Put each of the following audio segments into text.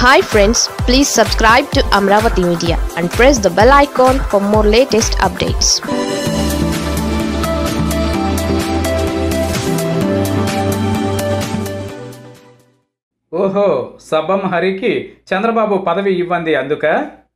Hi friends, please subscribe to Amravati Media and press the bell icon for more latest updates. ఓహో, సబ్బం హరికి చంద్రబాబు పదవి ఇవ్వంది అందుక?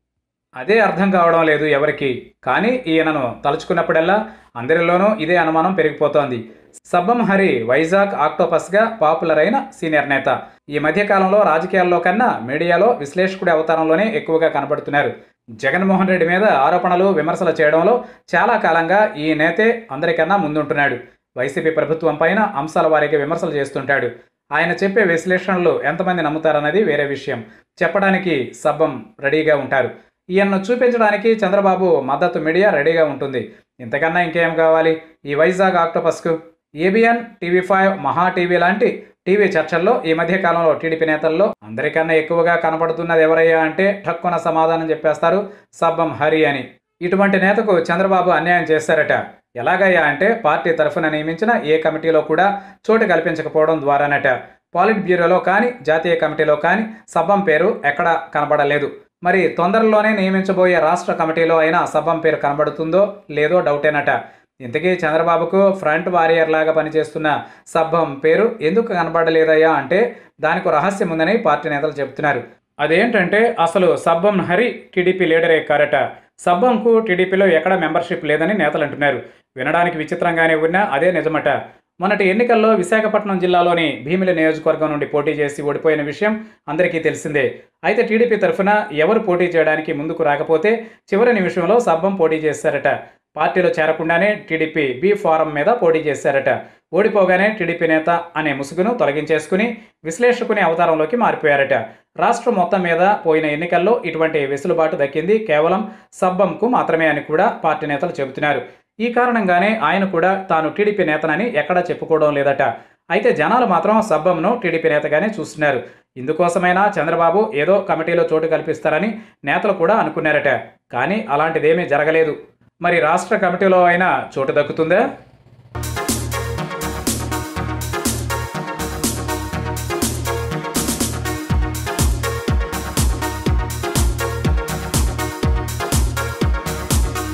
అదే అర్థం కావడం లేదు ఎవరికి. కానీ ఈయనను తలుచుకున్నప్పుడల్లా అందరిలోనూ ఇదే అనుమానం పెరిగిపోతోంది. సబ్బం హరి వైజాగ్ ఆక్టోపస్గా పాపులర్ అయిన సీనియర్ నేత. ఈ మధ్య కాలంలో రాజకీయాల్లో కన్నా మీడియాలో విశ్లేషకుడి అవతారంలోనే ఎక్కువగా కనబడుతున్నారు. జగన్మోహన్ రెడ్డి మీద ఆరోపణలు విమర్శలు చేయడంలో చాలా కాలంగా ఈ నేతే అందరికన్నా ముందుంటున్నాడు. వైసీపీ ప్రభుత్వం పైన అంశాల వారీగా విమర్శలు చేస్తుంటాడు. ఆయన చెప్పే విశ్లేషణలు ఎంతమంది నమ్ముతారన్నది వేరే విషయం. చెప్పడానికి సబ్బం రెడీగా ఉంటారు. ఈయన్ను చూపించడానికి చంద్రబాబు మద్దతు మీడియా రెడీగా ఉంటుంది. ఇంతకన్నా ఇంకేం కావాలి ఈ వైజాగ్ ఆక్టోపస్కు? ఏబిఎన్, టీవీ5, మహా టీవీ లాంటి టీవీ చర్చల్లో ఈ మధ్య కాలంలో టీడీపీ నేతల్లో అందరికన్నా ఎక్కువగా కనపడుతున్నది ఎవరయ్యా అంటే ఠక్కున సమాధానం చెప్పేస్తారు సబ్బం హరి అని. ఇటువంటి నేతకు చంద్రబాబు అన్యాయం చేశారట. ఎలాగయ్యా అంటే పార్టీ తరఫున నియమించిన ఏ కమిటీలో కూడా చోటు కల్పించకపోవడం ద్వారానట. పాలిట్ బ్యూరోలో కానీ జాతీయ కమిటీలో కానీ సబ్బం పేరు ఎక్కడా కనబడలేదు. మరి తొందరలోనే నియమించబోయే రాష్ట్ర కమిటీలో అయినా సబ్బం పేరు కనబడుతుందో లేదో డౌటేనట. ఇంతకీ చంద్రబాబుకు ఫ్రంట్ వారియర్ లాగా పనిచేస్తున్న సబ్బం పేరు ఎందుకు కనబడలేదయ్యా అంటే దానికి రహస్యం ఉందని పార్టీ నేతలు చెబుతున్నారు. అదేంటంటే అసలు సబ్బం హరి టీడీపీ లీడరే కారట. సబ్బంకు టీడీపీలో ఎక్కడ మెంబర్షిప్ లేదని నేతలు అంటున్నారు. వినడానికి విచిత్రంగానే ఉన్నా అదే నిజమట. మొన్నటి ఎన్నికల్లో విశాఖపట్నం జిల్లాలోని భీమిలి నియోజకవర్గం నుండి పోటీ చేసి ఓడిపోయిన విషయం అందరికీ తెలిసిందే. అయితే టీడీపీ తరఫున ఎవరు పోటీ చేయడానికి ముందుకు రాకపోతే చివరి నిమిషంలో సబ్బం పోటీ చేశారట. పార్టీలో చేరకుండానే టీడీపీ బి ఫారం మీద పోటీ చేశారట. ఓడిపోగానే టీడీపీ నేత అనే ముసుగును తొలగించేసుకుని విశ్లేషకుని అవతారంలోకి మారిపోయారట. రాష్ట్రం మొత్తం మీద పోయిన ఎన్నికల్లో ఇటువంటి వెసులుబాటు దక్కింది కేవలం సబ్బంకు మాత్రమే అని కూడా పార్టీ నేతలు చెబుతున్నారు. ఈ కారణంగానే ఆయన కూడా తాను టీడీపీ నేతనని ఎక్కడా చెప్పుకోవడం లేదట. అయితే జనాలు మాత్రం సబ్బంను టీడీపీ నేతగానే చూస్తున్నారు. ఇందుకోసమైనా చంద్రబాబు ఏదో కమిటీలో చోటు కల్పిస్తారని నేతలు కూడా అనుకున్నారట. కానీ అలాంటిదేమీ జరగలేదు. మరి రాష్ట్ర కమిటీలో అయినా చోటు దక్కుతుందా?